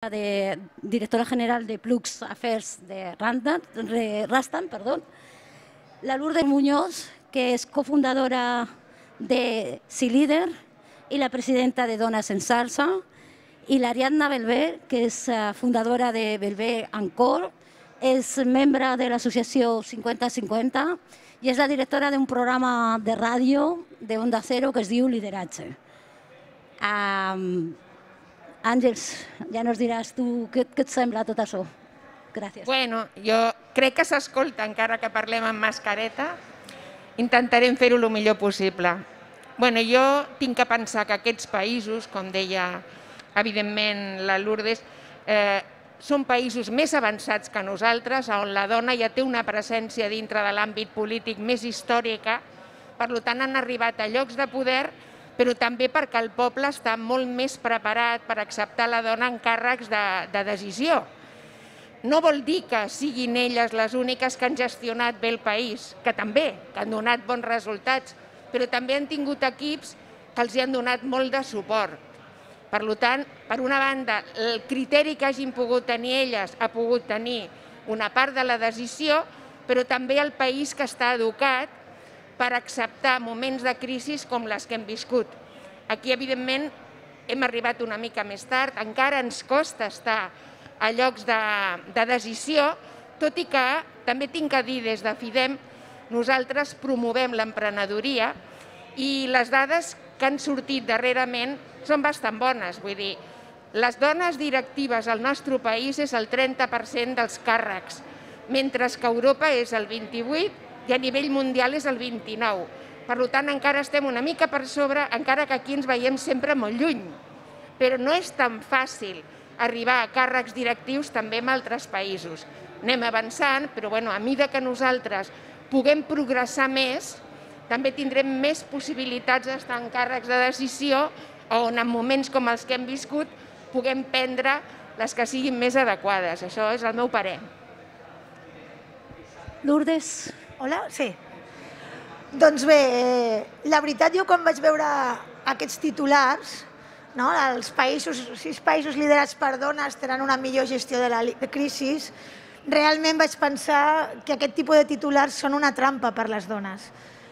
directora general de Plux Affairs de Rastan, la Lourdes Muñoz, que es cofundadora de C-Leader y la presidenta de Donas en Salsa, y l'Ariadna Belvé, que és fundadora de Belvé Encore, és membre de l'associació 50-50 i és la directora d'un programa de ràdio de Onda Cero que es diu Lideratge. Àngels, ja nos diràs tu què et sembla tot això. Gràcies. Bueno, jo crec que s'escolta encara que parlem amb mascareta. Intentarem fer-ho el millor possible. Bueno, jo tinc que pensar que aquests països, com deia evidentment la Lourdes, són països més avançats que nosaltres, on la dona ja té una presència dintre de l'àmbit polític més històrica, per tant han arribat a llocs de poder, però també perquè el poble està molt més preparat per acceptar la dona en càrrecs de decisió. No vol dir que siguin elles les úniques que han gestionat bé el país, que també, que han donat bons resultats, però també han tingut equips que els han donat molt de suport. Per tant, per una banda, el criteri que hagin pogut tenir elles ha pogut tenir una part de la decisió, però també el país que està educat per acceptar moments de crisi com les que hem viscut. Aquí, evidentment, hem arribat una mica més tard, encara ens costa estar a llocs de decisió, tot i que també tinc que dir des de FIDEM, nosaltres promovem l'emprenedoria i les dades que han sortit darrerament són bastant bones. Vull dir, les dones directives al nostre país és el 30% dels càrrecs, mentre que a Europa és el 28% i a nivell mundial és el 29%. Per tant, encara estem una mica per sobre, encara que aquí ens veiem sempre molt lluny. Però no és tan fàcil arribar a càrrecs directius també en altres països. Anem avançant, però a mesura que nosaltres puguem progressar més, també tindrem més possibilitats d'estar en càrrecs de decisió on en moments com els que hem viscut puguem prendre les que siguin més adequades. Això és el meu parer. Lourdes. Hola, sí. Doncs bé, la veritat, jo quan vaig veure aquests titulars, els 6 països liderats per dones tenen una millor gestió de la crisi, realment vaig pensar que aquest tipus de titulars són una trampa per les dones.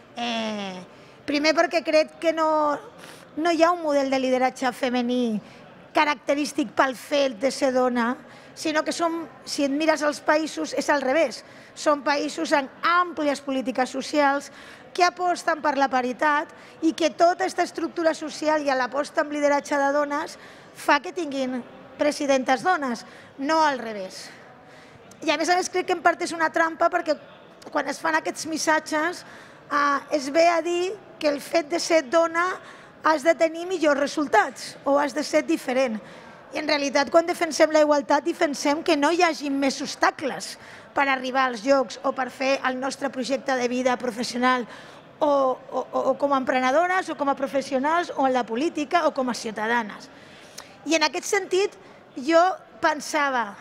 Primer perquè crec que no hi ha un model de lideratge femení característic pel fet de ser dona, sinó que si et mires els països és al revés. Són països amb àmplies polítiques socials que aposten per la paritat i que tota aquesta estructura social i l'aposta en lideratge de dones fa que tinguin presidentes dones, no al revés. I a més crec que en part és una trampa perquè quan es fan aquests missatges es ve a dir que el fet de ser dona has de tenir millors resultats o has de ser diferent. I en realitat quan defensem la igualtat defensem que no hi hagi més obstacles per arribar als llocs o per fer el nostre projecte de vida professional o com a emprenedores o com a professionals o en la política o com a ciutadanes. I en aquest sentit jo pensava,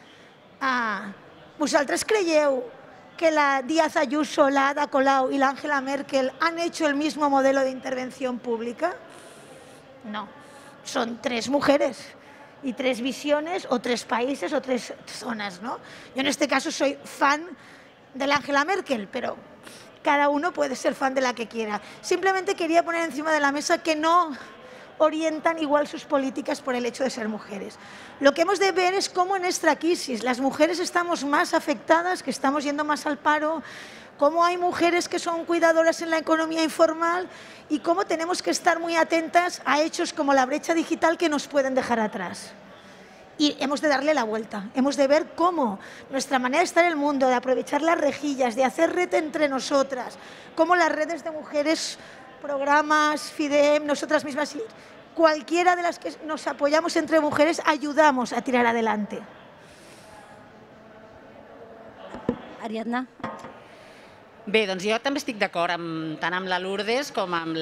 vosaltres creieu que la Díaz Ayuso, la Ada Colau y la Angela Merkel han hecho el mismo modelo de intervención pública? No, son 3 mujeres y 3 visiones o 3 países o 3 zonas, ¿no? Yo en este caso soy fan de la Angela Merkel, pero cada uno puede ser fan de la que quiera. Simplemente quería poner encima de la mesa que no orientan igual sus políticas por el hecho de ser mujeres. Lo que hemos de ver es cómo en esta crisis las mujeres estamos más afectadas, que estamos yendo más al paro, cómo hay mujeres que son cuidadoras en la economía informal y cómo tenemos que estar muy atentas a hechos como la brecha digital que nos pueden dejar atrás. Y hemos de darle la vuelta, hemos de ver cómo nuestra manera de estar en el mundo, de aprovechar las rejillas, de hacer red entre nosotras, cómo las redes de mujeres, programas, FIDEM, nosotras mismas, cualquiera de las que nos apoyamos entre mujeres, ayudamos a tirar adelante. Ariadna. Bé, doncs jo també estic d'acord tant amb la Lourdes com amb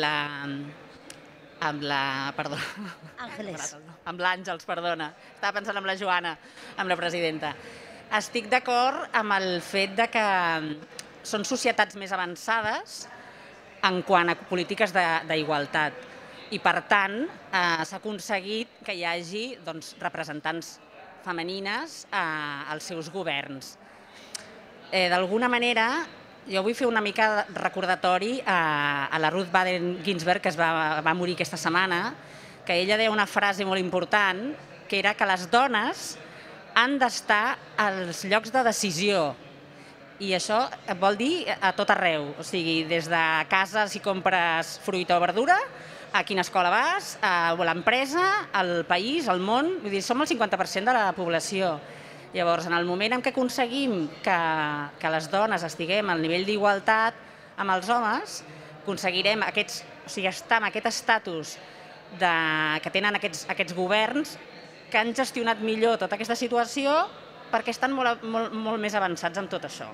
l'Àngels, perdona. Estava pensant amb la Joana, amb la presidenta. Estic d'acord amb el fet que són societats més avançades en quant a polítiques d'igualtat. I, per tant, s'ha aconseguit que hi hagi representants femenines als seus governs. D'alguna manera, jo vull fer una mica recordatori a la Ruth Bader Ginsburg, que va morir aquesta setmana, que ella deia una frase molt important, que era que les dones han d'estar als llocs de decisió. I això vol dir a tot arreu, o sigui, des de casa si compres fruita o verdura, a quina escola vas, a l'empresa, al país, al món, vull dir, som el 50% de la població. Llavors, en el moment en què aconseguim que les dones estiguem al nivell d'igualtat amb els homes, aconseguirem estar en aquest estatus que tenen aquests governs que han gestionat millor tota aquesta situació perquè estan molt més avançats en tot això.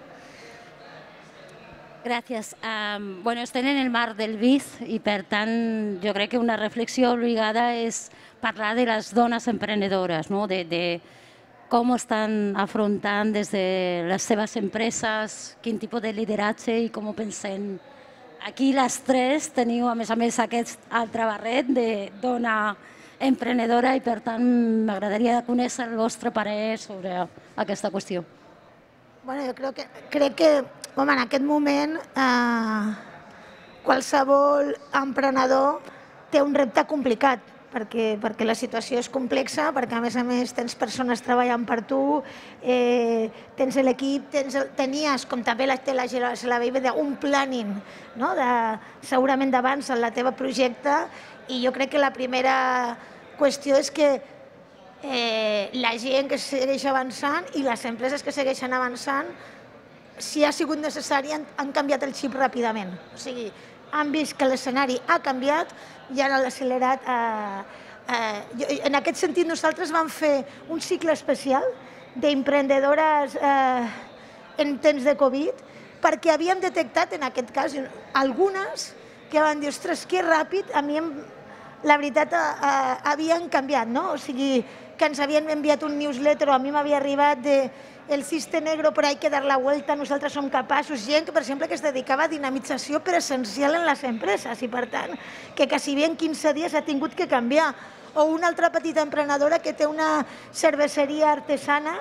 Gràcies. Bueno, estem en el marc del BID i, per tant, jo crec que una reflexió obligada és parlar de les dones emprenedores, de com estan afrontant des de les seves empreses, quin tipus de lideratge i com ho pensem. Aquí les tres teniu, a més, aquest altre barret de dona emprenedora i, per tant, m'agradaria conèixer el vostre parer sobre aquesta qüestió. Bueno, jo crec que en aquest moment qualsevol emprenedor té un repte complicat, perquè la situació és complexa, perquè a més tens persones treballant per tu, tens l'equip, tenies, com també se la veia, un planning segurament d'abans en la teva projecte, i jo crec que la primera qüestió és que la gent que segueix avançant i les empreses que segueixen avançant, si ha sigut necessari, han canviat el xip ràpidament. O sigui, han vist que l'escenari ha canviat i han accelerat. En aquest sentit, nosaltres vam fer un cicle especial d'emprendedores en temps de Covid perquè havíem detectat, en aquest cas, algunes que van dir, ostres, que ràpid, a mi, la veritat, havien canviat, no? O sigui, que ens havien enviat un newsletter, o a mi m'havia arribat de el ciste negro, però hay que dar la vuelta, nosaltres som capaços. Gent, per exemple, que es dedicava a dinamització presencial en les empreses i, per tant, que quasi bé en 15 dies ha tingut que canviar. O una altra petita emprenedora que té una cerveseria artesana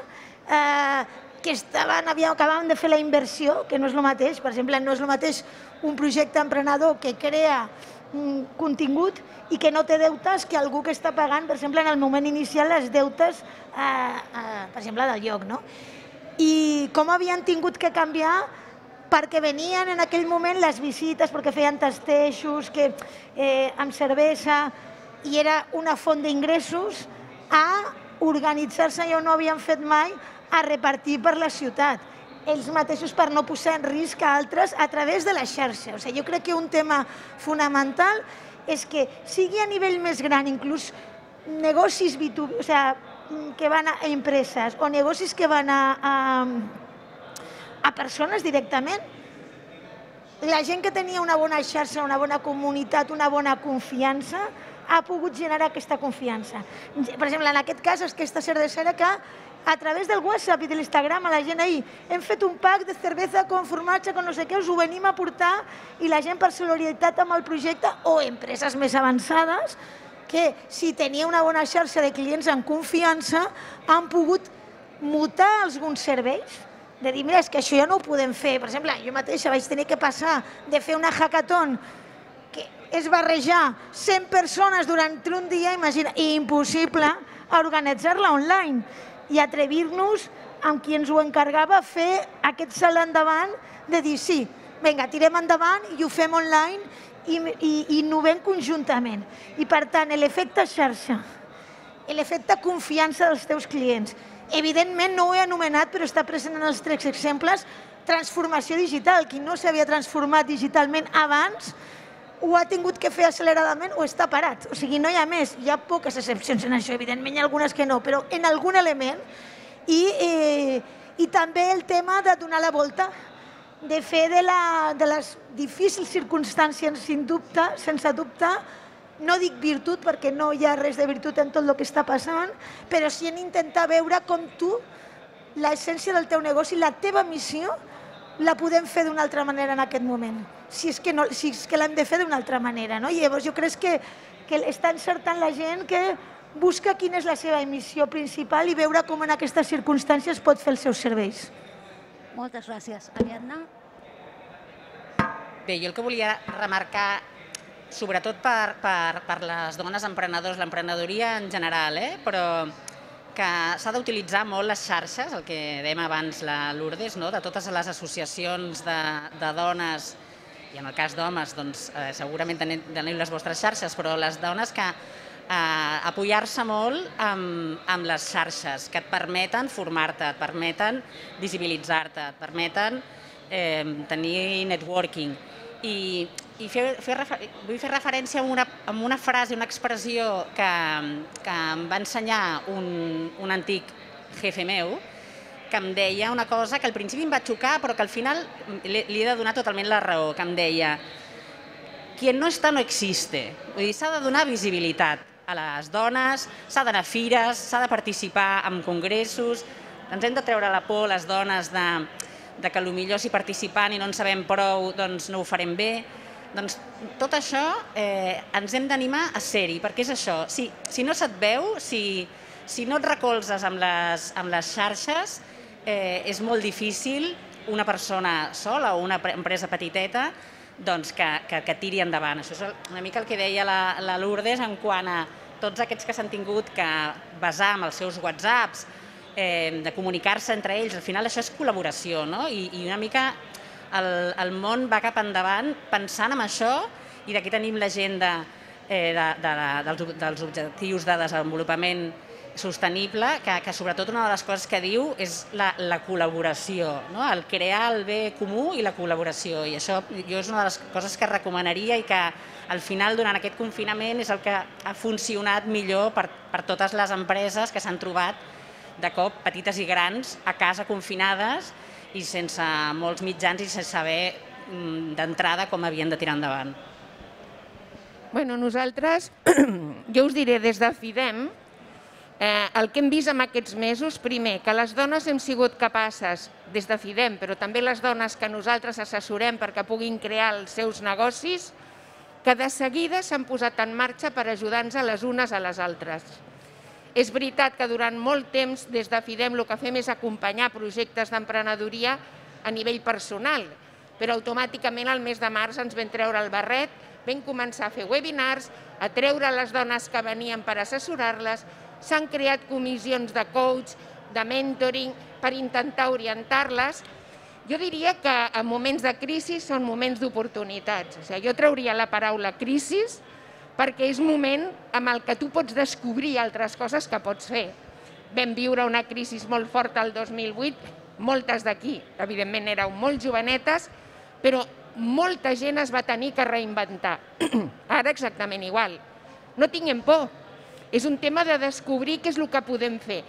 que acabaven de fer la inversió, que no és el mateix. Per exemple, no és el mateix un projecte emprenedor que crea contingut i que no té deutes que algú que està pagant, per exemple, en el moment inicial, les deutes, per exemple, del lloc. I com havien tingut que canviar perquè venien en aquell moment les visites, perquè feien tastejos amb cervesa i era una font d'ingressos, a organitzar-se, ja no havien fet mai, a repartir per la ciutat. Ells mateixos per no posar en risc a altres a través de la xarxa. Jo crec que un tema fonamental és que sigui a nivell més gran, inclús negocis B2B, que van a empreses o negocis que van a persones directament, la gent que tenia una bona xarxa, una bona comunitat, una bona confiança, ha pogut generar aquesta confiança. Per exemple, en aquest cas, aquesta cervesera que a través del WhatsApp i de l'Instagram a la gent ahir hem fet un pack de cervesa con formatge, con no sé què, us ho venim a portar, i la gent per solidaritat amb el projecte, o empreses més avançades, que si tenia una bona xarxa de clients en confiança, han pogut mutar alguns serveis, de dir, mira, és que això ja no ho podem fer. Per exemple, jo mateixa vaig tenir que passar de fer una hackathon que és barrejar 100 persones durant un dia, imagina, impossible organitzar-la online, i atrevir-nos, amb qui ens ho encargava, a fer aquest salt endavant de dir, sí, vinga, tirem endavant i ho fem online i innovem conjuntament. I, per tant, l'efecte xarxa, l'efecte confiança dels teus clients. Evidentment, no ho he anomenat, però està present en els 3 exemples, transformació digital. Qui no s'havia transformat digitalment abans, ho ha tingut que fer acceleradament o està parat. O sigui, no hi ha més. Hi ha poques excepcions en això, evidentment, hi ha algunes que no, però en algun element. I també el tema de donar la volta, de fer de les difícils circumstàncies, sense dubte, no dic virtut, perquè no hi ha res de virtut en tot el que està passant, però sí en intentar veure com tu, l'essència del teu negoci, la teva missió, la podem fer d'una altra manera en aquest moment, si és que l'hem de fer d'una altra manera. I llavors jo crec que està encertant la gent que busca quina és la seva missió principal i veure com en aquestes circumstàncies pot fer els seus serveis. Moltes gràcies. Ariadna? Bé, jo el que volia remarcar, sobretot per les dones emprenedors, l'emprenedoria en general, però que s'ha d'utilitzar molt les xarxes, el que dèiem abans la Lourdes, de totes les associacions de dones, i en el cas d'homes, segurament teniu les vostres xarxes, però les dones que apoyar-se molt amb les xarxes, que et permeten formar-te, et permeten visibilitzar-te, et permeten tenir networking. I vull fer referència a una frase, una expressió que em va ensenyar un antic jefe meu, que em deia una cosa que al principi em va xocar, però que al final li he de donar totalment la raó, que em deia: quien no está no existe. Vull dir, s'ha de donar visibilitat a les dones, s'ha d'anar a fires, s'ha de participar en congressos, ens hem de treure la por les dones de que potser si participant i no en sabem prou, doncs no ho farem bé. Doncs tot això ens hem d'animar a ser-hi, perquè és això, si no se't veu, si no et recolzes amb les xarxes, és molt difícil una persona sola o una empresa petiteta que tiri endavant. Això és una mica el que deia la Lourdes en quant a tots aquests que s'han tingut que basar en els seus whatsapps, de comunicar-se entre ells. Al final això és col·laboració, i una mica el món va cap endavant pensant en això, i d'aquí tenim l'agenda dels objectius de desenvolupament sostenible, que sobretot una de les coses que diu és la col·laboració, el crear el bé comú i la col·laboració. I això jo és una de les coses que recomanaria i que al final durant aquest confinament és el que ha funcionat millor per totes les empreses que s'han trobat de cop, petites i grans, a casa confinades i sense molts mitjans i sense saber d'entrada com havien de tirar endavant. Bueno, nosaltres, jo us diré, des de FIDEM, el que hem vist en aquests mesos, primer, que les dones hem sigut capaces, des de FIDEM, però també les dones que nosaltres assessorem perquè puguin crear els seus negocis, que de seguida s'han posat en marxa per ajudar-nos les unes a les altres. És veritat que durant molt temps des de FIDEM el que fem és acompanyar projectes d'emprenedoria a nivell personal, però automàticament al mes de març ens vam treure el barret, vam començar a fer webinars, a treure les dones que venien per assessorar-les, s'han creat comissions de coach, de mentoring, per intentar orientar-les. Jo diria que en moments de crisi són moments d'oportunitats. Jo trauria la paraula crisi perquè és moment en el que tu pots descobrir altres coses que pots fer. Vam viure una crisi molt forta el 2008, moltes d'aquí, evidentment éreu molt jovenetes, però molta gent es va tenir que reinventar. Ara exactament igual. No tinguem por. És un tema de descobrir què és el que podem fer.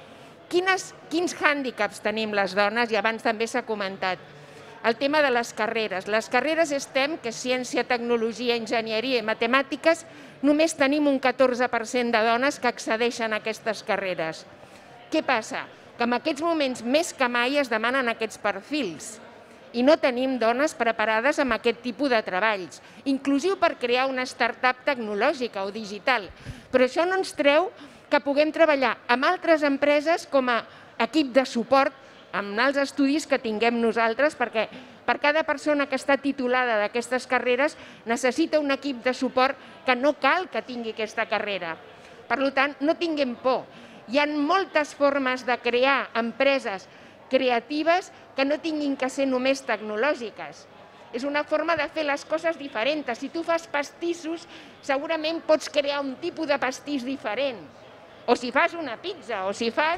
Quins hàndicaps tenim les dones? I abans també s'ha comentat. El tema de les carreres. Les carreres STEM, que és ciència, tecnologia, enginyeria i matemàtiques, només tenim un 14% de dones que accedeixen a aquestes carreres. Què passa? Que en aquests moments més que mai es demanen aquests perfils i no tenim dones preparades amb aquest tipus de treballs, inclusiu per crear una startup tecnològica o digital. Però això no ens treu que puguem treballar amb altres empreses com a equip de suport amb els estudis que tinguem nosaltres, perquè per cada persona que està titulada d'aquestes carreres necessita un equip de suport que no cal que tingui aquesta carrera. Per tant, no tinguem por. Hi ha moltes formes de crear empreses creatives que no tinguin que ser només tecnològiques. És una forma de fer les coses diferents. Si tu fas pastissos, segurament pots crear un tipus de pastís diferent. O si fas una pizza, o si fas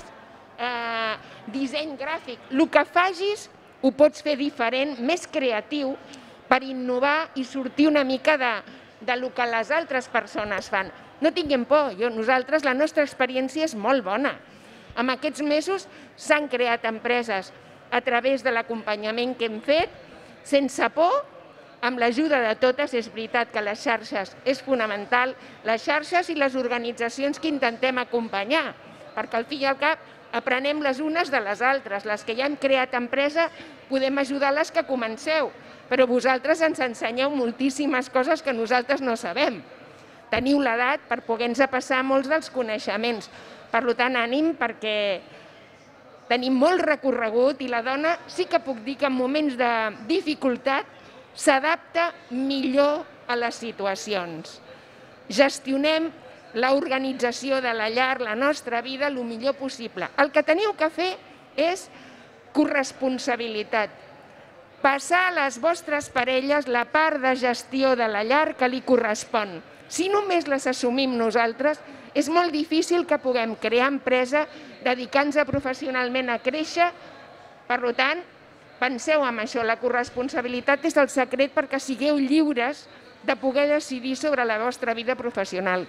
disseny gràfic. El que facis ho pots fer diferent, més creatiu, per innovar i sortir una mica del que les altres persones fan. No tinguem por, nosaltres la nostra experiència és molt bona. En aquests mesos s'han creat empreses a través de l'acompanyament que hem fet, sense por, amb l'ajuda de totes. És veritat que les xarxes és fonamental, les xarxes i les organitzacions que intentem acompanyar, perquè al fi i al cap aprenem les unes de les altres. Les que ja hem creat empresa podem ajudar les que comenceu, però vosaltres ens ensenyeu moltíssimes coses que nosaltres no sabem. teniu l'edat per poder-nos passar molts dels coneixements. Per tant, ànim, perquè tenim molt recorregut i la dona sí que puc dir que en moments de dificultat s'adapta millor a les situacions. Gestionem l'organització de la llar, la nostra vida, el millor possible. El que teniu que fer és corresponsabilitat. Passar a les vostres parelles la part de gestió de la llar que li correspon. Si només les assumim nosaltres, és molt difícil que puguem crear empresa, dedicar-nos professionalment a créixer. Per tant, penseu en això, la corresponsabilitat és el secret perquè sigueu lliures de poder decidir sobre la vostra vida professional.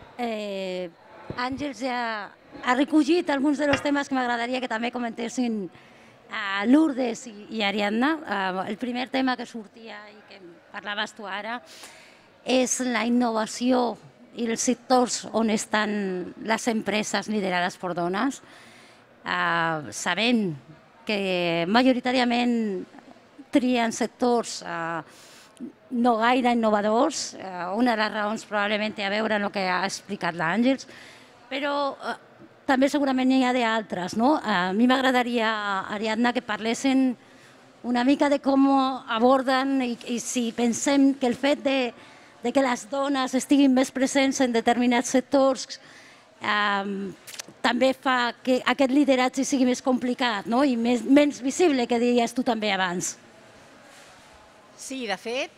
Àngels ja ha recollit alguns dels temes que m'agradaria que també comentessin Lourdes i Ariadna. El primer tema que sortia i que parlaves tu ara és la innovació i els sectors on estan les empreses liderades per dones. Sabent que majoritàriament trien sectors no gaire innovadors, una de les raons probablement té a veure amb el que ha explicat l'Àngels, però també segurament n'hi ha d'altres. A mi m'agradaria, Ariadna, que parlessin una mica de com aborden i si pensem que el fet de que les dones estiguin més presents en determinats sectors també fa que aquest lideratge sigui més complicat i menys visible, que deies tu també abans. Sí, de fet,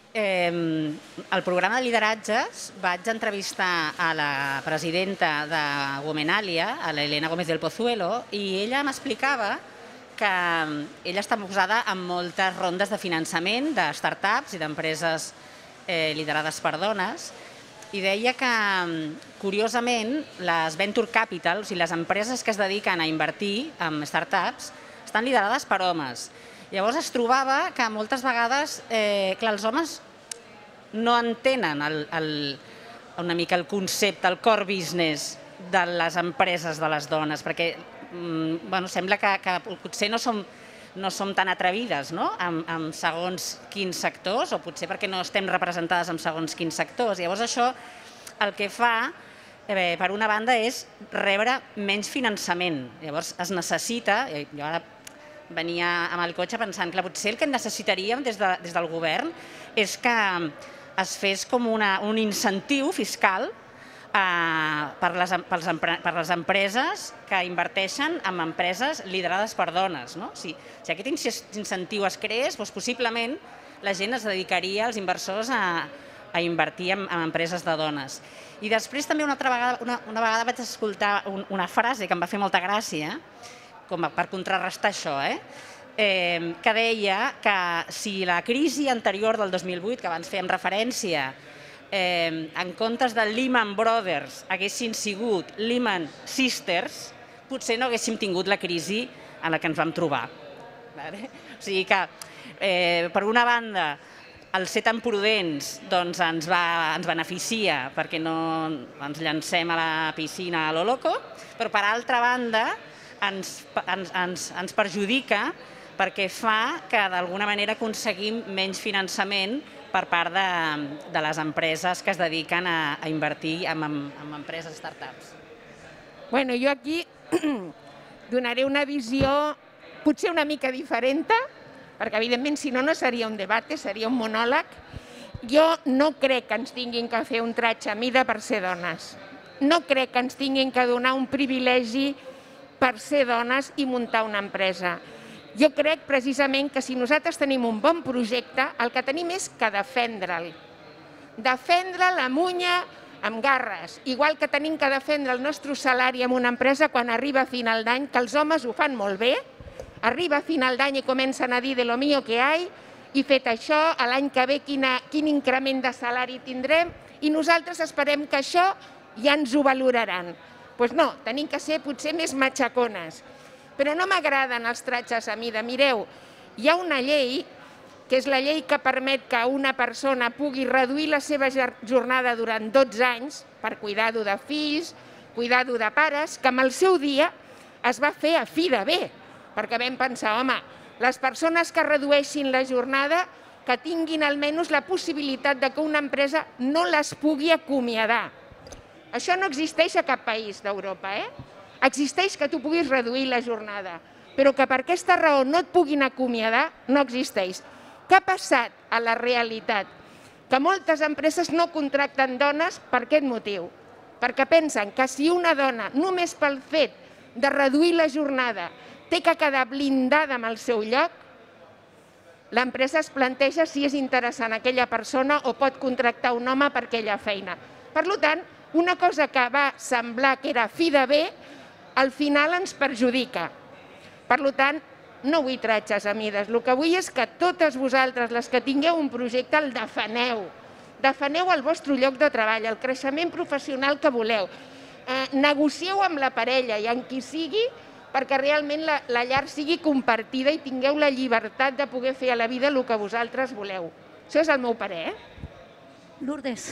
al programa de lideratges vaig entrevistar a la presidenta de Womenalia, a l'Helena Gómez del Pozuelo, i ella m'explicava que ella està posada en moltes rondes de finançament de startups i d'empreses liderades per dones, i deia que, curiosament, les venture capital, o sigui, les empreses que es dediquen a invertir en startups, estan liderades per homes. Llavors es trobava que moltes vegades els homes no entenen una mica el concepte, el core business de les empreses de les dones, perquè sembla que potser no som tan atrevides en segons quins sectors, o potser perquè no estem representades en segons quins sectors. Llavors això el que fa, per una banda, és rebre menys finançament. Llavors es necessita, jo ara venia amb el cotxe pensant que potser el que necessitaríem des del govern és que es fes com un incentiu fiscal per les empreses que inverteixen en empreses liderades per dones. Si aquest incentiu es creés, possiblement la gent es dedicaria, els inversors, a invertir en empreses de dones. I després també una vegada vaig escoltar una frase que em va fer molta gràcia, com per contrarrestar això, que deia que si la crisi anterior del 2008, que abans fèiem referència, en comptes de Lehman Brothers haguessin sigut Lehman Sisters, potser no haguéssim tingut la crisi en la que ens vam trobar. O sigui que, per una banda, el ser tan prudents ens beneficia perquè no ens llancem a la piscina a lo loco, però per altra banda ens perjudica perquè fa que d'alguna manera aconseguim menys finançament per part de les empreses que es dediquen a invertir en empreses startups. Jo aquí donaré una visió potser una mica diferent, perquè evidentment si no seria un debat, seria un monòleg. Jo no crec que ens tinguin que fer un tratge a mida per ser dones. No crec que ens tinguin que donar un privilegi per ser dones i muntar una empresa. Jo crec precisament que si nosaltres tenim un bon projecte, el que tenim és que defendre'l. Defendre la munya amb garres, igual que tenim que defendre el nostre salari en una empresa quan arriba a final d'any, que els homes ho fan molt bé, arriba a final d'any i comencen a dir de lo mío que hay, i fet això, l'any que ve quin increment de salari tindrem, i nosaltres esperem que això ja ens ho valoraran. Doncs no, tenim que ser potser més matxacones. Però no m'agraden els tratges a mida. Mireu, hi ha una llei, que és la llei que permet que una persona pugui reduir la seva jornada durant 12 anys per cuidar-ho de fills, cuidar-ho de pares, que en el seu dia es va fer a fi de bé, perquè vam pensar, home, les persones que redueixin la jornada que tinguin almenys la possibilitat de que una empresa no les pugui acomiadar. Això no existeix a cap país d'Europa, Existeix que tu puguis reduir la jornada, però que per aquesta raó no et puguin acomiadar, no existeix. Què ha passat a la realitat? Que moltes empreses no contracten dones per aquest motiu, perquè pensen que si una dona, només pel fet de reduir la jornada, té que quedar blindada amb el seu lloc, l'empresa es planteja si és interessant aquella persona o pot contractar un home per aquella feina. Per tant, una cosa que va semblar que era fi de bé, al final ens perjudica. Per tant, no vull tratges a mides. El que vull és que totes vosaltres, les que tingueu un projecte, el defeneu. Defeneu el vostre lloc de treball, el creixement professional que voleu. Negocieu amb la parella i amb qui sigui perquè realment la llar sigui compartida i tingueu la llibertat de poder fer a la vida el que vosaltres voleu. Això és el meu parer. Lourdes.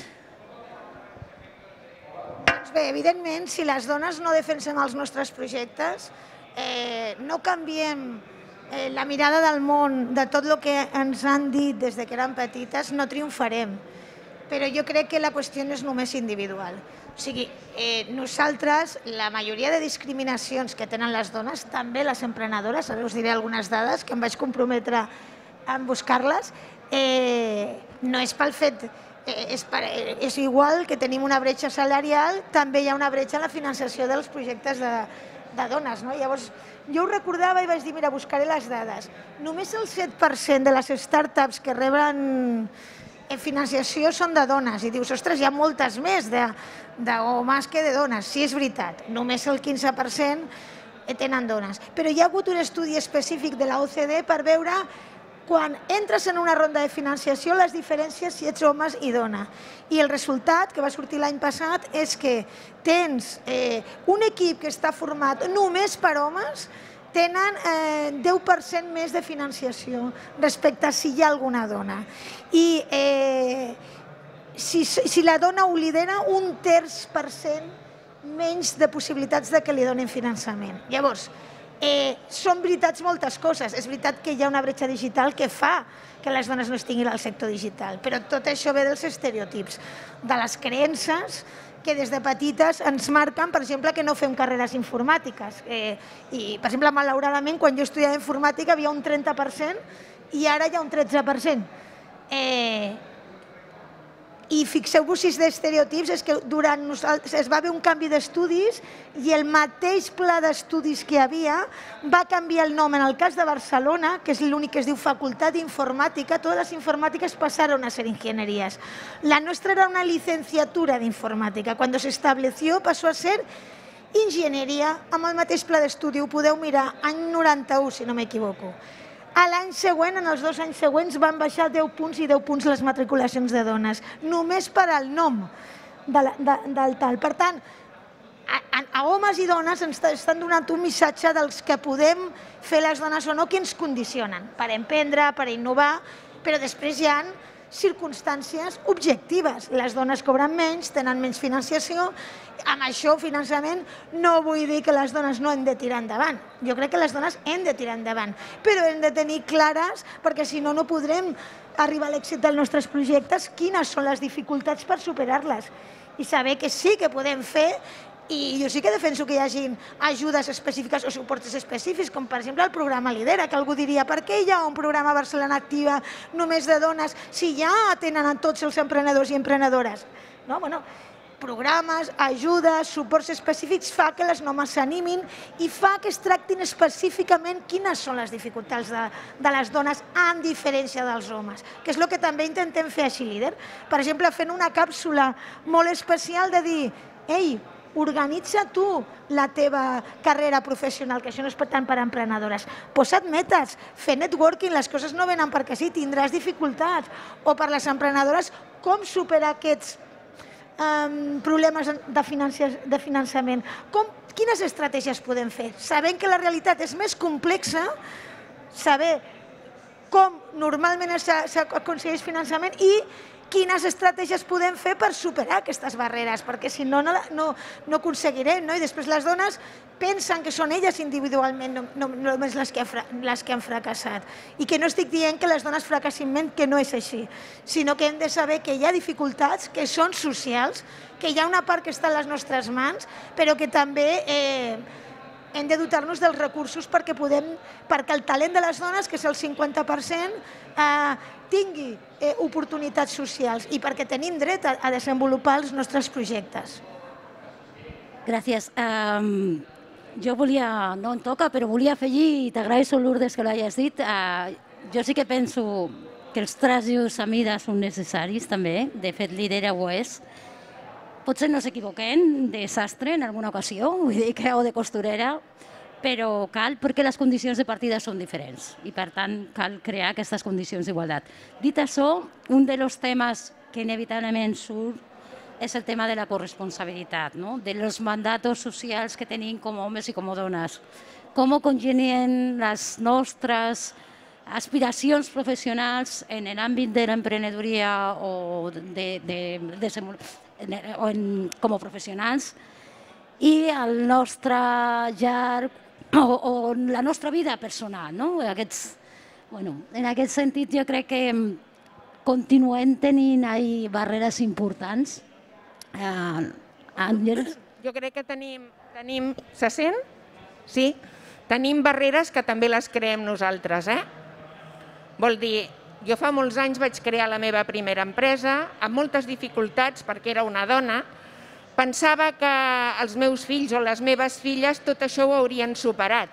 Doncs bé, evidentment, si les dones no defensem els nostres projectes, no canviem la mirada del món de tot el que ens han dit des que eren petites, no triomfarem. Però jo crec que la qüestió no és només individual. O sigui, nosaltres, la majoria de discriminacions que tenen les dones, també les emprenedores, ara us diré algunes dades que em vaig comprometre a buscar-les, no és pel fet... És igual que tenim una bretxa salarial, també hi ha una bretxa en la financiació dels projectes de dones. Llavors, jo ho recordava i vaig dir, mira, buscaré les dades. Només el 7% de les startups que reben financiació són de dones. I dius, ostres, hi ha moltes més d'homes que de dones. Sí, és veritat, només el 15% tenen dones. Però hi ha hagut un estudi específic de la OCDE per veure quan entres en una ronda de financiació, les diferències si ets homes i dona. I el resultat, que va sortir l'any passat, és que tens un equip que està format només per homes, tenen 10% més de financiació respecte a si hi ha alguna dona. I si la dona ho lidera, un 3% menys de possibilitats que li donin finançament. Llavors, són veritats moltes coses. És veritat que hi ha una bretxa digital que fa que les dones no estiguin al sector digital, però tot això ve dels estereotips, de les creences que des de petites ens marquen, per exemple, que no fem carreres informàtiques. I, per exemple, malauradament, quan jo estudiava informàtica hi havia un 30% i ara hi ha un 13%. I fixeu-vos si és d'estereotips, és que es va haver un canvi d'estudis i el mateix pla d'estudis que hi havia va canviar el nom. En el cas de Barcelona, que és l'únic que es diu Facultat d'Informàtica, totes les informàtiques passaron a ser ingenierías. La nostra era una licenciatura d'informàtica. Quan s'estableció passó a ser ingenieria amb el mateix pla d'estudi. Ho podeu mirar, any 91, si no m'equivoco. A l'any següent, en els 2 anys següents, van baixar 10 punts i 10 punts les matriculacions de dones, només per al nom del tal. Per tant, a homes i dones ens estan donant un missatge dels que podem fer les dones o no, que ens condicionen per emprendre, per innovar, però després hi ha circumstàncies objectives. Les dones cobren menys, tenen menys financiació. Amb això, finançament, no vull dir que les dones no hem de tirar endavant. Jo crec que les dones hem de tirar endavant, però hem de tenir clares, perquè si no, no podrem arribar a l'èxit dels nostres projectes, quines són les dificultats per superar-les. I saber que sí que podem fer. I jo sí que defenso que hi hagi ajudes específiques o suports específics, com per exemple el programa Lidera, que algú diria, per què hi ha un programa Barcelona Activa només de dones si ja atenen a tots els emprenedors i emprenedores? Programes, ajudes, suports específics fa que les homes s'animin i fa que es tractin específicament quines són les dificultats de les dones en diferència dels homes, que és el que també intentem fer a Xilíder. Per exemple, fent una càpsula molt especial de dir, ei, organitza tu la teva carrera professional, que això no és tant per a emprenedores. Posa't metes, fer networking, les coses no venen perquè sí, tindràs dificultats. O per les emprenedores, com superar aquests problemes de finançament. Quines estratègies podem fer? Sabent que la realitat és més complexa, saber com normalment s'aconsegueix finançament i quines estratègies podem fer per superar aquestes barreres, perquè si no, no aconseguirem, no? I després les dones pensen que són elles individualment només les que han fracassat. I que no estic dient que les dones fracassin menys, que no és així, sinó que hem de saber que hi ha dificultats que són socials, que hi ha una part que està a les nostres mans, però que també hem de dotar-nos dels recursos perquè el talent de les dones, que és el 50%, tingui oportunitats socials i perquè tenim dret a desenvolupar els nostres projectes. Gràcies. Jo volia, no em toca, però volia afegir, i t'agraeixo, Lourdes, que l'hagis dit, jo sí que penso que els trajos a mida són necessaris també, de fet l'Idera ho és. Potser no s'equivoquen de sastre en alguna ocasió, vull dir que o de costurera, però cal perquè les condicions de partida són diferents i per tant cal crear aquestes condicions d'igualtat. Dit això, un dels temes que inevitablement surt és el tema de la corresponsabilitat, de los mandatos socials que tenim com homes i com dones. Com congenien les nostres aspiracions professionals en l'àmbit de l'emprenedoria o com a professionals i el nostre llarg o la nostra vida personal. En aquest sentit, jo crec que continuem tenint barreres importants. Àngels? Jo crec que tenim... Se sent? Sí? Tenim barreres que també les creem nosaltres, Vol dir, jo fa molts anys vaig crear la meva primera empresa, amb moltes dificultats perquè era una dona. Pensava que els meus fills o les meves filles tot això ho haurien superat,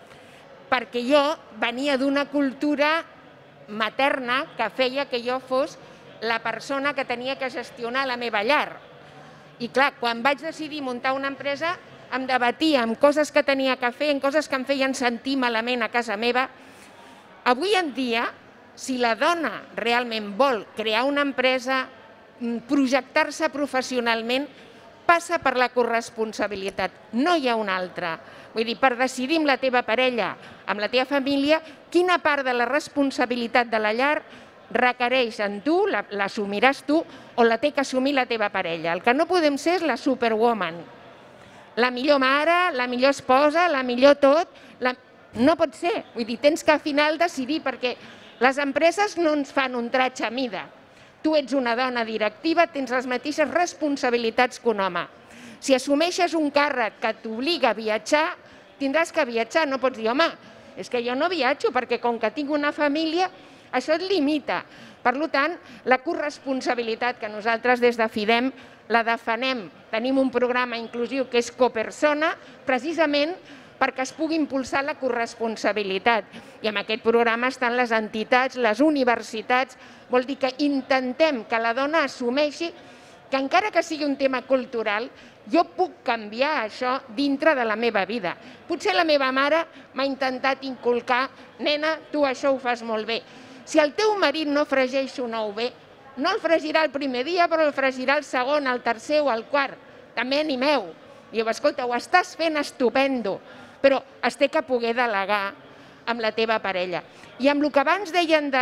perquè jo venia d'una cultura materna que feia que jo fos la persona que tenia que gestionar la meva llar. I clar, quan vaig decidir muntar una empresa, em debatia en coses que tenia que fer, en coses que em feien sentir malament a casa meva. Avui en dia, si la dona realment vol crear una empresa, projectar-se professionalment, passa per la corresponsabilitat, no hi ha una altra. Vull dir, per decidir amb la teva parella, amb la teva família, quina part de la responsabilitat de la llar requereix en tu, l'assumiràs tu, o la té que assumir la teva parella. El que no podem ser és la superwoman. La millor mare, la millor esposa, la millor tot. No pot ser. Vull dir, tens que al final decidir, perquè les empreses no ens fan un tratge a mida. Tu ets una dona directiva, tens les mateixes responsabilitats que un home. Si assumeixes un càrrec que t'obliga a viatjar, tindràs que viatjar. No pots dir, home, és que jo no viatjo perquè com que tinc una família, això et limita. Per tant, la corresponsabilitat que nosaltres des de FIDEM la defenem. Tenim un programa inclusiu que és Copersona, precisament perquè es pugui impulsar la corresponsabilitat. I en aquest programa estan les entitats, les universitats. Vol dir que intentem que la dona assumeixi que encara que sigui un tema cultural, jo puc canviar això dintre de la meva vida. Potser la meva mare m'ha intentat inculcar, nena, tu això ho fas molt bé. Si el teu marit no fregeix un ou bé, no el fregirà el primer dia, però el fregirà el segon, el tercer o el quart. També animeu. Diu, escolta, ho estàs fent estupendo, però es té que poder delegar amb la teva parella. I amb el que abans deien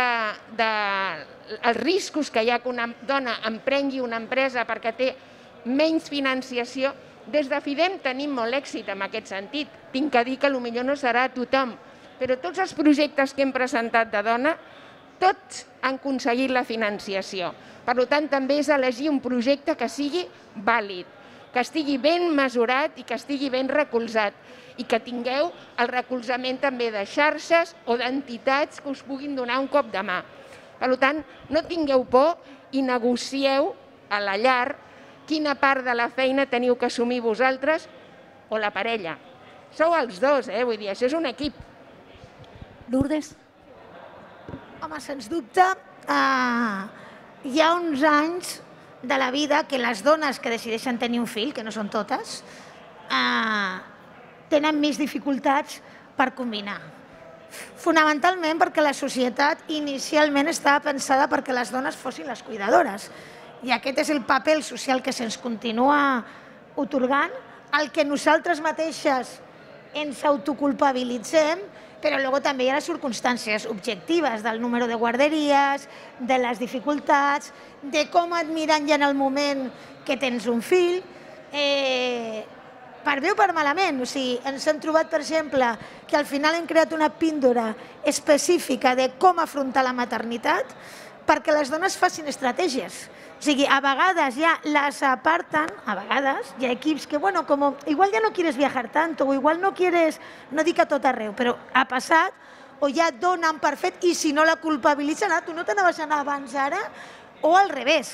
dels riscos que hi ha que una dona emprengui una empresa perquè té menys financiació, des de FIDEM tenim molt èxit en aquest sentit. Tinc que dir que potser no serà a tothom, però tots els projectes que hem presentat de dona, tots han aconseguit la financiació. Per tant, també és elegir un projecte que sigui vàlid, que estigui ben mesurat i que estigui ben recolzat i que tingueu el recolzament també de xarxes o d'entitats que us puguin donar un cop de mà. Per tant, no tingueu por i negocieu a la llar quina part de la feina teniu que assumir vosaltres o la parella. Sou els dos, vull dir, això és un equip. Lourdes? Home, sens dubte, hi ha uns anys de la vida que les dones que decideixen tenir un fill, que no són totes, tenen més dificultats per combinar. Fonamentalment perquè la societat inicialment estava pensada perquè les dones fossin les cuidadores. I aquest és el paper social que se'ns continua atorgant, el que nosaltres mateixes ens autoculpabilitzem Però luego també hi ha les circumstàncies objectives del número de guarderies, de les dificultats, de com et miren ja en el moment que tens un fill, per bé o per malament. O sigui, ens hem trobat, per exemple, que al final hem creat una píndola específica de com afrontar la maternitat perquè les dones facin estratègies. O sigui, a vegades ja les aparten, a vegades hi ha equips que, bueno, como igual ya no quieres viajar tanto o igual no quieres, no dic a tot arreu, però ha passat, o ja donen per fet i si no la culpabilitzen, tu no te n'anaves anar abans ara, o al revés.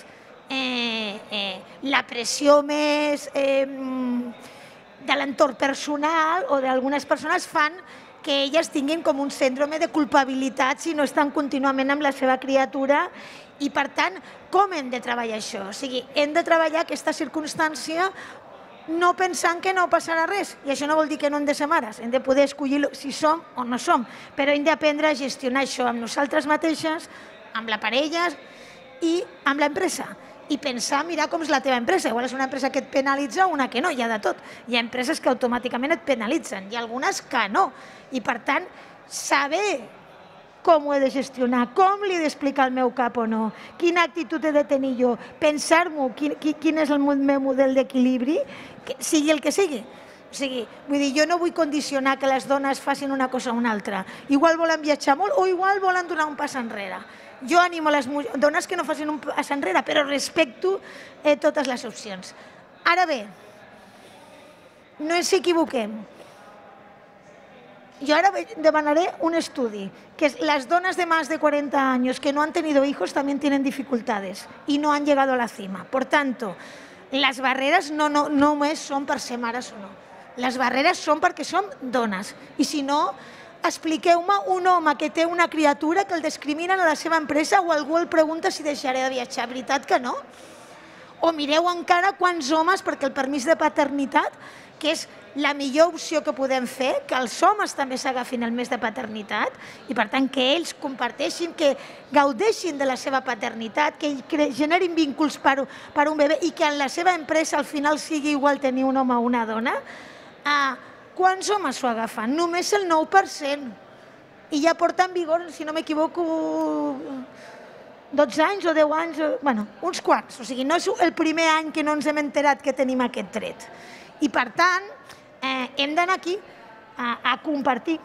La pressió més de l'entorn personal o d'algunes persones fan que elles tinguin com un síndrome de culpabilitat si no estan contínuament amb la seva criatura i, per tant, com hem de treballar això? O sigui, hem de treballar aquesta circumstància no pensant que no passarà res. I això no vol dir que no hem de ser mares, hem de poder escollir si som o no som, però hem d'aprendre a gestionar això amb nosaltres mateixes, amb la parella i amb l'empresa. I pensar, mirar com és la teva empresa. Igual és una empresa que et penalitza o una que no, hi ha de tot. Hi ha empreses que automàticament et penalitzen, hi ha algunes que no. I, per tant, saber com ho he de gestionar, com li he d'explicar al meu cap o no, quina actitud he de tenir jo, pensar-m'ho, quin és el meu model d'equilibri, sigui el que sigui. O sigui, vull dir, jo no vull condicionar que les dones facin una cosa o una altra. Igual volen viatjar molt o igual volen donar un pas enrere. Jo animo les dones que no facin un pas enrere, però respecto totes les opcions. Ara bé, no ens equivoquem. Yo ahora demandaré un estudio, que es las donas de más de 40 años que no han tenido hijos también tienen dificultades y no han llegado a la cima. Por tanto, las barreras no només són per ser mares o no. Les barreres són perquè som dones. I si no, expliqueu-me un home que té una criatura que el discriminen a la seva empresa o algú el pregunta si deixaré de viatjar. Veritat que no? O mireu encara quants homes, perquè el permís de paternitat, que és la millor opció que podem fer, que els homes també s'agafin el mes de paternitat i, per tant, que ells comparteixin, que gaudeixin de la seva paternitat, que generin vínculs per un bebè i que en la seva empresa al final sigui igual tenir un home o una dona. Quants homes s'ho agafen? Només el 9%. I ja porta en vigor, si no m'equivoco, 12 anys o 10 anys, bueno, uns quants. O sigui, no és el primer any que no ens hem enterat que tenim aquest tret. I, per tant, hem d'anar aquí a compartir.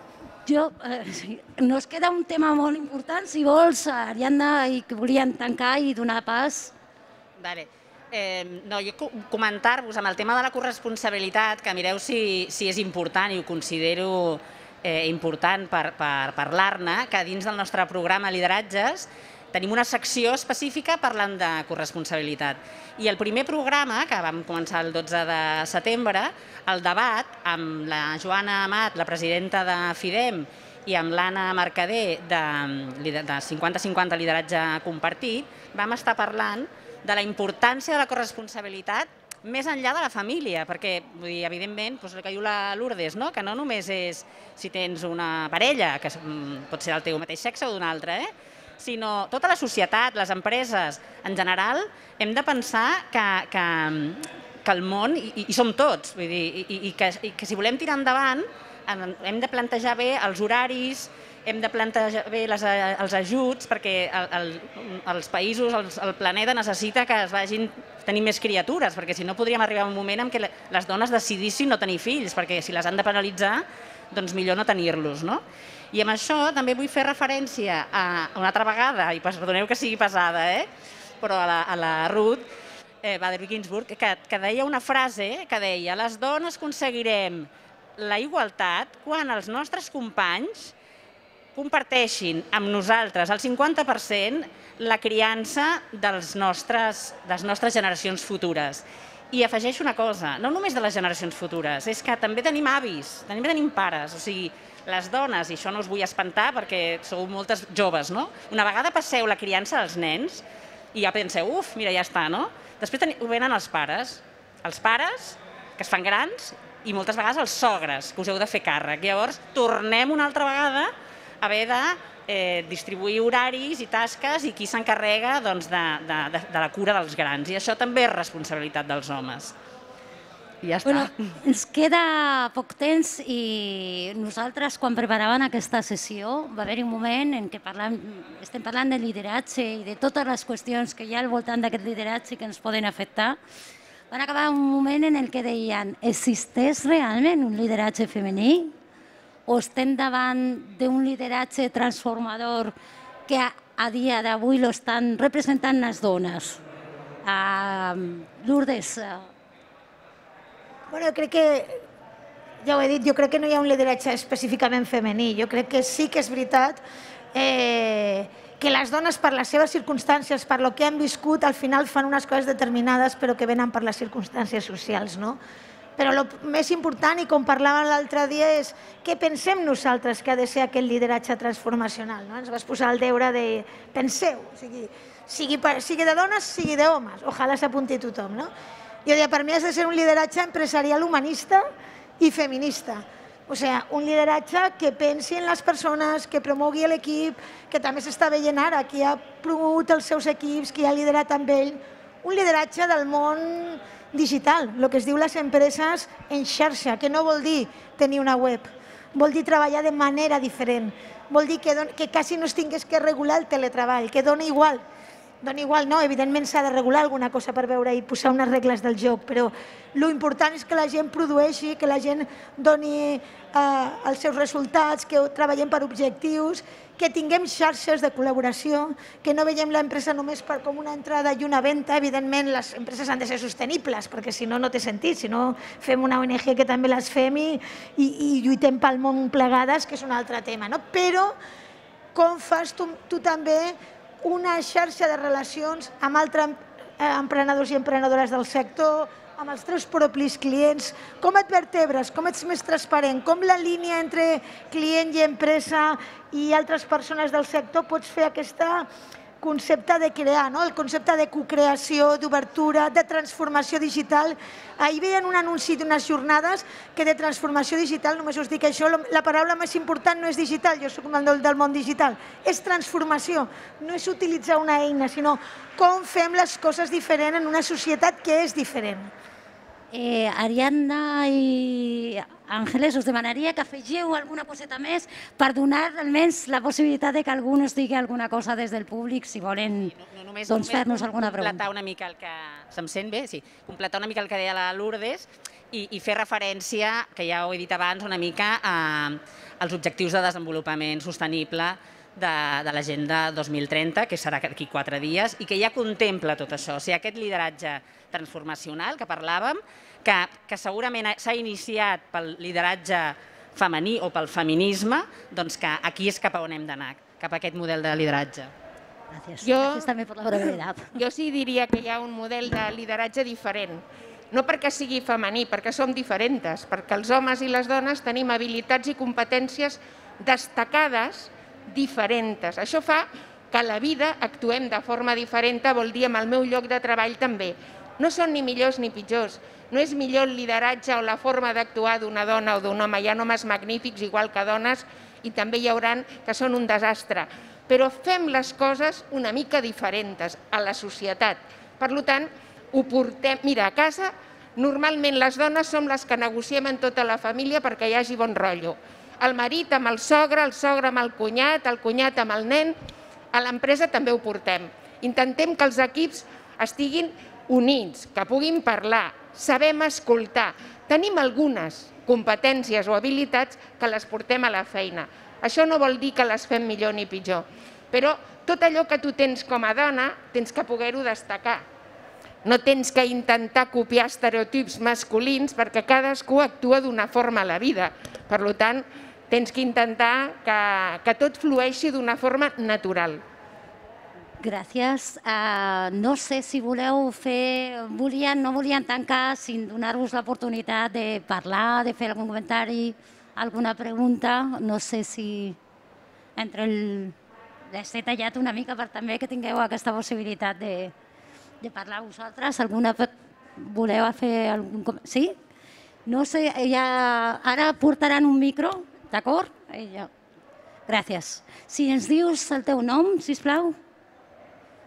Nos queda un tema molt important, si vols, Ariadna, i que volien tancar i donar pas. Vale. No, jo comentar-vos amb el tema de la corresponsabilitat, que mireu si és important i ho considero important per parlar-ne, que dins del nostre programa Lideratges tenim una secció específica parlant de corresponsabilitat. I el primer programa, que vam començar el 12 de setembre, el debat amb la Joana Amat, la presidenta de FIDEM, i amb l'Anna Mercader de 50-50 Lideratge Compartit, vam estar parlant de la importància de la corresponsabilitat més enllà de la família, perquè, evidentment, el que diu la Lourdes, que no només és si tens una parella, que pot ser del teu mateix sexe o d'un altre, sinó tota la societat, les empreses, en general, hem de pensar que el món, i som tots, i que si volem tirar endavant hem de plantejar bé els horaris, hem de plantejar bé els ajuts, perquè els països, el planeta necessita que es vagin tenint més criatures, perquè si no podríem arribar a un moment en què les dones decidissin no tenir fills, perquè si les han de penalitzar, doncs millor no tenir-los, no? I amb això també vull fer referència una altra vegada, i perdoneu que sigui pesada, però a la Ruth Bader-Ginsburg, que deia una frase que deia: les dones aconseguirem la igualtat quan els nostres companys comparteixin amb nosaltres al 50% la criança de les nostres generacions futures. I afegeixo una cosa, no només de les generacions futures, és que també tenim avis, també tenim pares, o sigui, les dones, i això no us vull espantar perquè sou moltes joves, no? Una vegada passeu la criança dels nens i ja penseu, uf, mira, ja està, no? Després venen els pares que es fan grans i moltes vegades els sogres, que us heu de fer càrrec. Llavors, tornem una altra vegada a haver de distribuir horaris i tasques i qui s'encarrega de la cura dels grans. I això també és responsabilitat dels homes. I ja està. Bueno, ens queda poc temps i nosaltres, quan preparàvem aquesta sessió, va haver-hi un moment en què estem parlant de lideratge i de totes les qüestions que hi ha al voltant d'aquest lideratge que ens poden afectar. Van acabar un moment en el que deien: existeix realment un lideratge femení? O estem davant d'un lideratge transformador que a dia d'avui lo estan representant les dones? Lourdes. Bueno, jo crec que, ja ho he dit, jo crec que no hi ha un lideratge específicament femení. Jo crec que sí que és veritat que les dones, per les seves circumstàncies, per lo que han viscut, al final fan unes coses determinades però que venen per les circumstàncies socials, no? Però el més important, i com parlàvem l'altre dia, és què pensem nosaltres que ha de ser aquest lideratge transformacional. Ens vas posar el deure de penseu, sigui de dones, sigui d'homes, ojalà s'apunti tothom. Jo deia, per mi has de ser un lideratge empresarial humanista i feminista. O sigui, un lideratge que pensi en les persones, que promogui l'equip, que també s'està veient ara, qui ha promogut els seus equips, qui ha liderat amb ell. Un lideratge del món digital, el que es diu les empreses en xarxa, que no vol dir tenir una web, vol dir treballar de manera diferent, vol dir que quasi no es tingués que regular el teletreball, que dona igual. Dona igual, no, evidentment s'ha de regular alguna cosa per veure i posar unes regles del joc, però l'important és que la gent produeixi, que la gent doni els seus resultats, que treballem per objectius, que tinguem xarxes de col·laboració, que no veiem l'empresa només com una entrada i una venda. Evidentment, les empreses han de ser sostenibles, perquè si no, no té sentit. Si no, fem una ONG que també les fem i lluitem pel món plegades, que és un altre tema. Però com fas tu també una xarxa de relacions amb altres emprenedors i emprenedores del sector, amb els teus propis clients, com et vertebres, com ets més transparent, com la línia entre client i empresa i altres persones del sector pots fer aquest concepte de crear, el concepte de cocreació, d'obertura, de transformació digital. Ahir veien un anunci d'unes jornades que de transformació digital, només us dic això, la paraula més important no és digital, jo soc del món digital, és transformació, no és utilitzar una eina, sinó com fem les coses diferent en una societat que és diferent. Ariadna i Àngeles, us demanaria que afegiu alguna coseta més per donar almenys la possibilitat que algú ens digui alguna cosa des del públic, si volen fer-nos alguna pregunta. Completar una mica el que... Se'm sent bé? Sí. Completar una mica el que deia la Lourdes i fer referència, que ja ho he dit abans, una mica als objectius de desenvolupament sostenible de l'Agenda 2030, que serà d'aquí 4 dies, i que ja contempla tot això. O sigui, aquest lideratge transformacional que parlàvem, que segurament s'ha iniciat pel lideratge femení o pel feminisme, doncs que aquí és cap a on hem d'anar, cap a aquest model de lideratge. Gràcies. Gràcies també per la brevetat. Jo sí diria que hi ha un model de lideratge diferent. No perquè sigui femení, perquè som diferents, perquè els homes i les dones tenim habilitats i competències destacades diferents. Això fa que a la vida actuem de forma diferent, vol dir amb el meu lloc de treball també. No són ni millors ni pitjors. No és millor el lideratge o la forma d'actuar d'una dona o d'un home. Hi ha homes magnífics, igual que dones, i també hi haurà que són un desastre. Però fem les coses una mica diferents a la societat. Per tant, ho portem... Mira, a casa, normalment les dones som les que negociem en tota la família perquè hi hagi bon rotllo. El marit amb el sogre amb el cunyat amb el nen. A l'empresa també ho portem. Intentem que els equips estiguin units, que puguin parlar, sabem escoltar. Tenim algunes competències o habilitats que les portem a la feina. Això no vol dir que les fem millor ni pitjor, però tot allò que tu tens com a dona tens que poder-ho destacar. No tens que intentar copiar estereotips masculins perquè cadascú actua d'una forma a la vida. Per tant, tens que intentar que tot flueixi d'una forma natural. Gràcies. No sé si voleu fer... No volien tancar sin donar-vos l'oportunitat de parlar, de fer algun comentari, alguna pregunta. No sé si entre les he tallat una mica per també que tingueu aquesta possibilitat de parlar vosaltres. Voleu fer algun comentari? Sí? No sé, ara portaran un micro, d'acord? Gràcies. Si ens dius el teu nom, sisplau.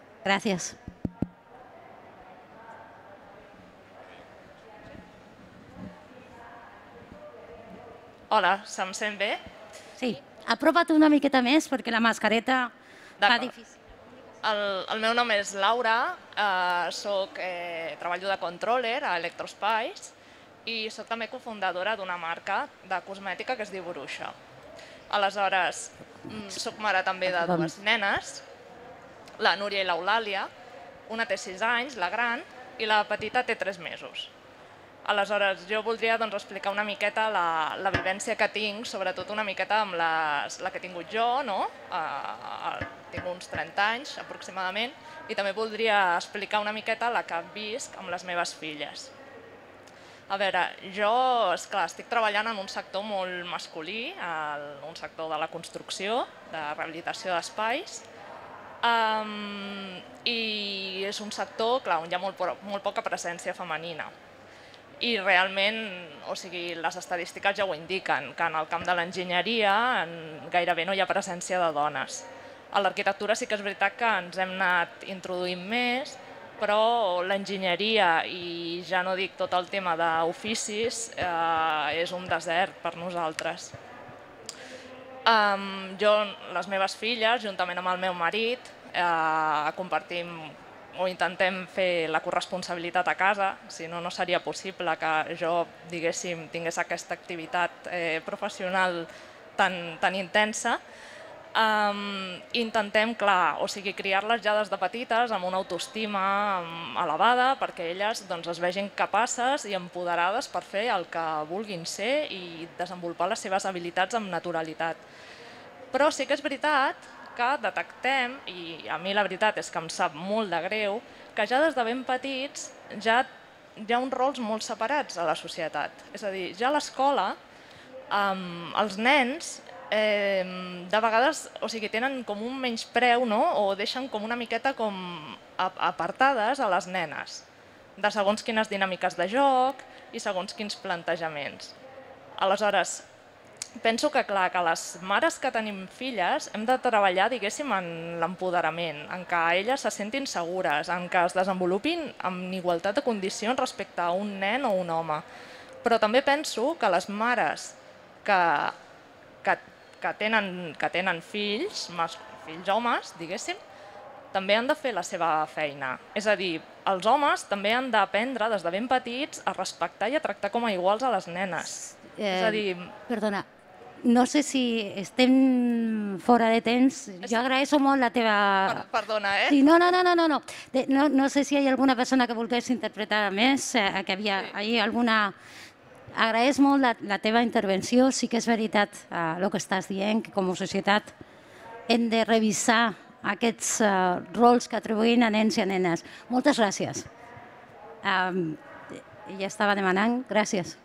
Gràcies. Hola, se'm sent bé? Sí, apropa't una miqueta més perquè la mascareta fa D'acord. difícil. El meu nom és Laura, treballo de controller a Electrospice i soc també cofundadora d'una marca de cosmètica que es diu Bruixa. Aleshores, soc mare també de dues nenes, la Núria i l'Eulàlia. Una té 6 anys, la gran, i la petita té 3 mesos. Aleshores, jo voldria explicar una miqueta la vivència que tinc, sobretot una miqueta amb la que he tingut jo, tinc uns 30 anys aproximadament, i també voldria explicar una miqueta la que visc amb les meves filles. A veure, jo, esclar, estic treballant en un sector molt masculí, un sector de la construcció, de rehabilitació d'espais, i és un sector, clar, on hi ha molt poca presència femenina. I realment, o sigui, les estadístiques ja ho indiquen, que en el camp de l'enginyeria gairebé no hi ha presència de dones. A l'arquitectura sí que és veritat que ens hem anat introduint més, però l'enginyeria, i ja no dic tot el tema d'oficis, és un desert per nosaltres. Jo, les meves filles, juntament amb el meu marit, compartim o intentem fer la corresponsabilitat a casa, si no, no seria possible que jo, diguéssim, tingués aquesta activitat professional tan intensa. Intentem, clar, o sigui, criar-les ja des de petites amb una autoestima elevada perquè elles es vegin capaces i empoderades per fer el que vulguin ser i desenvolupar les seves habilitats amb naturalitat. Però sí que és veritat que detectem, i a mi la veritat és que em sap molt de greu, que ja des de ben petits ja hi ha uns rols molt separats a la societat. És a dir, ja a l'escola els nens de vegades tenen com un menyspreu o deixen com una miqueta apartades a les nenes de segons quines dinàmiques de joc i segons quins plantejaments. Aleshores, penso que clar, que les mares que tenim filles hem de treballar, diguéssim, en l'empoderament, en que elles se sentin segures, en que es desenvolupin amb igualtat de condicions respecte a un nen o un home. Però també penso que les mares que tenen fills homes, diguéssim, també han de fer la seva feina. És a dir, els homes també han d'aprendre des de ben petits a respectar i a tractar com a iguals a les nenes. És a dir... Perdona, no sé si estem fora de temps. Jo agraeixo molt la teva... Perdona, eh? Sí, no. No sé si hi ha alguna persona que volgués interpretar més, que havia alguna... Agraeix molt la teva intervenció. Sí que és veritat el que estàs dient, que com a societat hem de revisar aquests rols que atribuïn a nens i a nenes. Moltes gràcies. Ja estava demanant. Gràcies.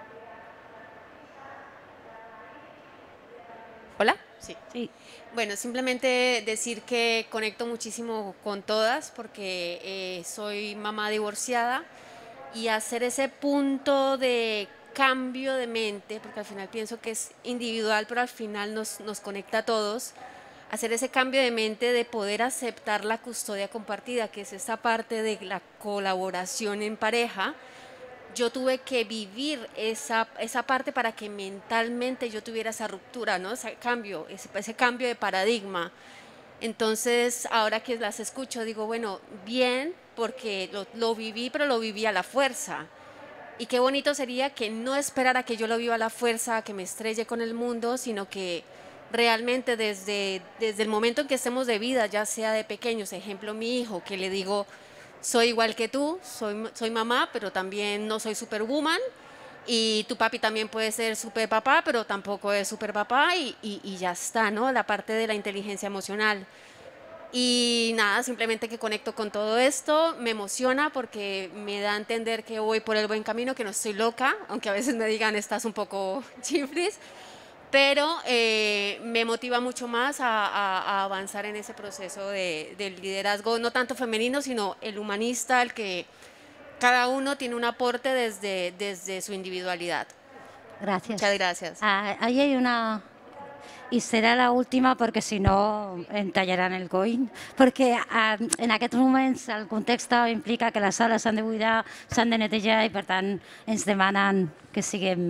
¿Hola? Sí. Sí. Bueno, simplemente decir que conecto muchísimo con todas porque soy mamá divorciada y hacer ese punto de cambio de mente, porque al final pienso que es individual, pero al final nos conecta a todos, hacer ese cambio de mente de poder aceptar la custodia compartida, que es esta parte de la colaboración en pareja. Yo tuve que vivir esa parte para que mentalmente yo tuviera esa ruptura, ¿no? Ese cambio de paradigma. Entonces, ahora que las escucho, digo, bueno, bien, porque lo viví, pero lo viví a la fuerza. Y qué bonito sería que no esperara que yo lo viva a la fuerza, que me estrelle con el mundo, sino que realmente desde el momento en que estemos de vida, ya sea de pequeños, ejemplo, mi hijo, que le digo, soy igual que tú, soy mamá, pero también no soy superwoman, y tu papi también puede ser superpapá, pero tampoco es superpapá, y ya está, ¿no? La parte de la inteligencia emocional. Y nada, simplemente que conecto con todo esto, me emociona porque me da a entender que voy por el buen camino, que no estoy loca, aunque a veces me digan estás un poco chiflis, pero me motiva mucho más a avanzar en ese proceso de liderazgo, no tanto femenino, sino el humanista, el que cada uno tiene un aporte desde su individualidad. Gràcies. Muchas gracias. Ahí hay una... I serà l'última perquè si no em tallaran el coll, perquè en aquests moments el context implica que les sales s'han de buidar, s'han de netejar i per tant ens demanen que siguem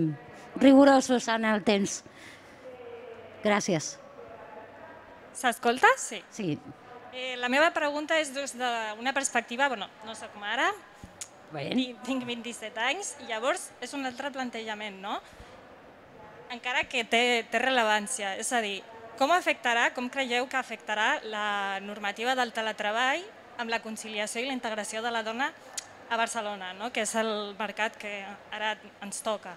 rigorosos en el temps. Gràcies. S'escolta? Sí. Sí. La meva pregunta és des d'una perspectiva, bueno, no soc mare, tinc 27 anys, i llavors és un altre plantejament, no? Encara que té rellevància, és a dir, com creieu que afectarà la normativa del teletreball amb la conciliació i la integració de la dona a Barcelona, no? Que és el mercat que ara ens toca.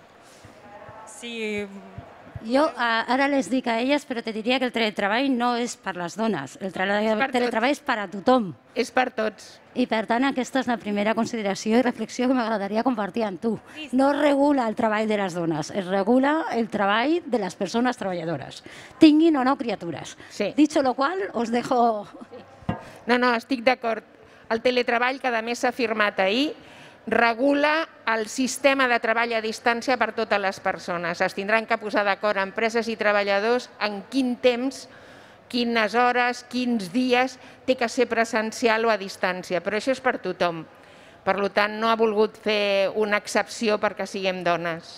Jo ara les dic a elles, però te diria que el teletreball no és per les dones. El teletreball és per a tothom. És per tots. I per tant, aquesta és la primera consideració i reflexió que m'agradaria compartir amb tu. No es regula el treball de les dones, es regula el treball de les persones treballadores, tinguin o no criatures. Dicho lo cual, os dejo... No, estic d'acord. El teletreball, que a més s'ha firmat ahir, regula el sistema de treball a distància per totes les persones. Es tindran que posar d'acord empreses i treballadors en quin temps, quines hores, quins dies té que ser presencial o a distància, però això és per tothom. Per tant, no ha volgut fer una excepció perquè siguem dones.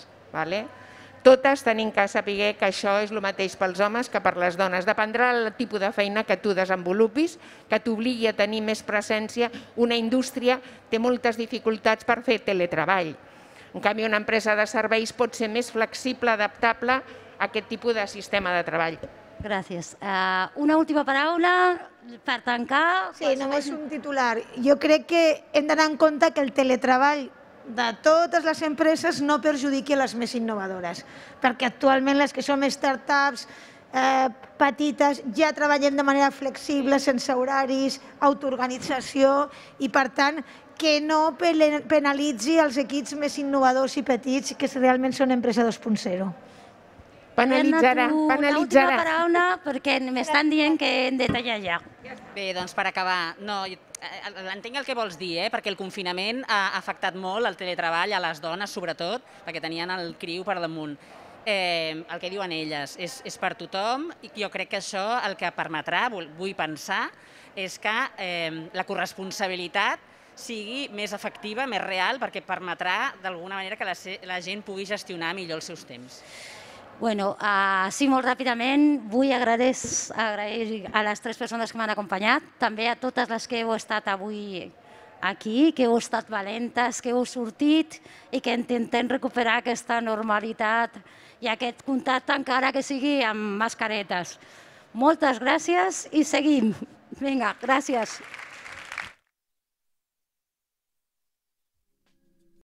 Totes tenim que saber que això és el mateix pels homes que per les dones. Dependrà del tipus de feina que tu desenvolupis, que t'obligui a tenir més presència. Una indústria té moltes dificultats per fer teletreball. En canvi, una empresa de serveis pot ser més flexible, adaptable a aquest tipus de sistema de treball. Gràcies. Una última paraula per tancar. Sí, només un titular. Jo crec que hem d'anar en compte que el teletreball de totes les empreses no perjudiqui les més innovadores, perquè actualment les que som startups petites ja treballem de manera flexible, sense horaris, autoorganització, i per tant que no penalitzi els equips més innovadors i petits, que realment són empresa 2.0. Penalitzarà. Una última paraula, perquè m'estan dient que hem de tallar ja. Bé, doncs per acabar, entenc el que vols dir, perquè el confinament ha afectat molt el teletreball a les dones, sobretot, perquè tenien el criu per damunt. El que diuen elles és per tothom, i jo crec que això el que permetrà, vull pensar, és que la corresponsabilitat sigui més efectiva, més real, perquè permetrà d'alguna manera que la gent pugui gestionar millor els seus temps. Bueno, sí, molt ràpidament, vull agrair a les 3 persones que m'han acompanyat, també a totes les que heu estat avui aquí, que heu estat valentes, que heu sortit i que intentem recuperar aquesta normalitat i aquest contacte, encara que sigui amb mascaretes. Moltes gràcies i seguim. Vinga, gràcies.